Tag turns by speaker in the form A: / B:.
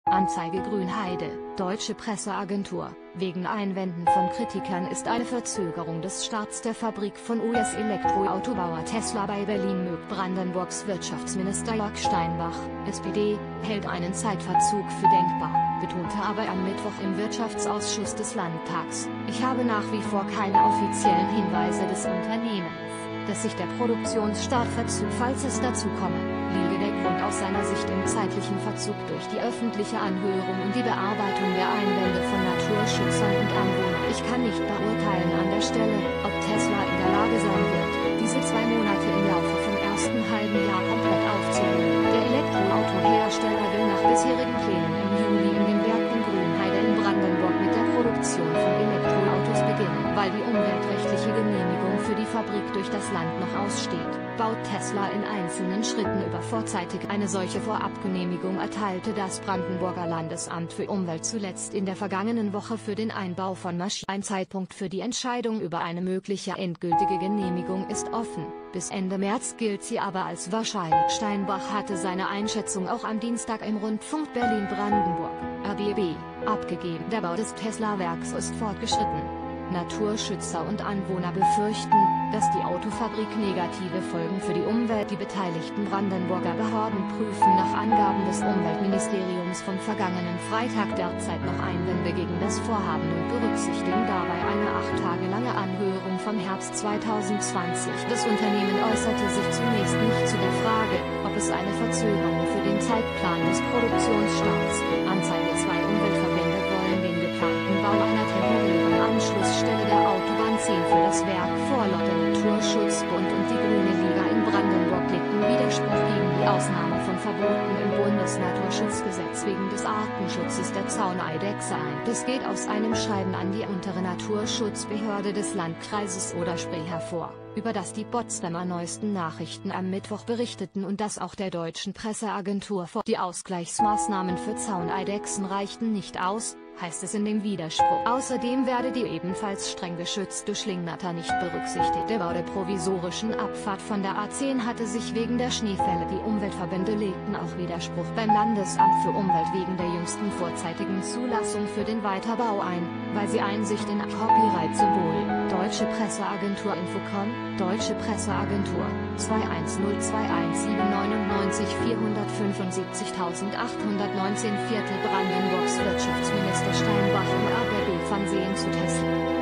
A: Anzeige Grünheide, Deutsche Presseagentur. Wegen Einwänden von Kritikern ist eine Verzögerung des Starts der Fabrik von US-Elektroautobauer Tesla bei Berlin möglich. Brandenburgs Wirtschaftsminister Jörg Steinbach, SPD, hält einen Zeitverzug für denkbar, betonte aber am Mittwoch im Wirtschaftsausschuss des Landtags: Ich habe nach wie vor keine offiziellen Hinweise des Unternehmens, dass sich der Produktionsstart verzögert. Falls es dazu komme, liege der Grund aus seiner Sicht im zeitlichen Verzug durch die öffentliche Anhörung und die Bearbeitung der Einwände von Naturschützern und Anwohnern. Ich kann nicht beurteilen an der Stelle, ob Tesla in der Lage sein wird, diese 2 Monate im Laufe vom ersten halben Jahr komplett aufzunehmen. Der Elektroautohersteller will nach bisherigen Plänen im Juli in den Werken Grünheide in Brandenburg mit der Produktion von Elektroautos beginnen. Weil die umweltrechtliche Genehmigung für die Fabrik durch das Land noch aussteht, baut Tesla in einzelnen Schritten über vorzeitig eine solche Vorabgenehmigung erteilte das Brandenburger Landesamt für Umwelt zuletzt in der vergangenen Woche für den Einbau von Maschinen. Ein Zeitpunkt für die Entscheidung über eine mögliche endgültige Genehmigung ist offen, bis Ende März gilt sie aber als wahrscheinlich. Steinbach hatte seine Einschätzung auch am Dienstag im Rundfunk Berlin-Brandenburg, RBB, abgegeben. Der Bau des Tesla-Werks ist fortgeschritten. Naturschützer und Anwohner befürchten, dass die Autofabrik negative Folgen für die Umwelt. Die beteiligten Brandenburger Behörden prüfen nach Angaben des Umweltministeriums vom vergangenen Freitag derzeit noch Einwände gegen das Vorhaben und berücksichtigen dabei eine 8 Tage lange Anhörung vom Herbst 2020. Das Unternehmen äußerte sich zunächst nicht zu der Frage, ob es eine Verzögerung für den Zeitplan des Produktionsstarts. Anzeige 2 Umweltverbände wollen den geplanten Bau einer temporären Anschlussstelle der Autobahn 10 für das Werk vor. Laut der Naturschutzbund und die Grüne Liga in Brandenburg legten Widerspruch gegen die Ausnahme von Verboten im Bundesnaturschutzgesetz wegen des Artenschutzes der Zauneidechse ein. Das geht aus einem Schreiben an die untere Naturschutzbehörde des Landkreises Oder-Spree hervor, über das die Potsdamer Neuesten Nachrichten am Mittwoch berichteten und das auch der deutschen Presseagentur vor. Die Ausgleichsmaßnahmen für Zauneidechsen reichten nicht aus, heißt es in dem Widerspruch. Außerdem werde die ebenfalls streng geschützte Schlingnatter nicht berücksichtigt. Der Bau der provisorischen Abfahrt von der A10 hatte sich wegen der Schneefälle. Die Umweltverbände legten auch Widerspruch beim Landesamt für Umwelt wegen der jüngsten vorzeitigen Zulassung für den Weiterbau ein, weil sie Einsicht in Copyright-Symbol. Deutsche Presseagentur Infocom, Deutsche Presseagentur, 2102949475819 Viertel Brandenburgs Wirtschaftsminister Steinbach im RBB-Fernsehen zu Tesla.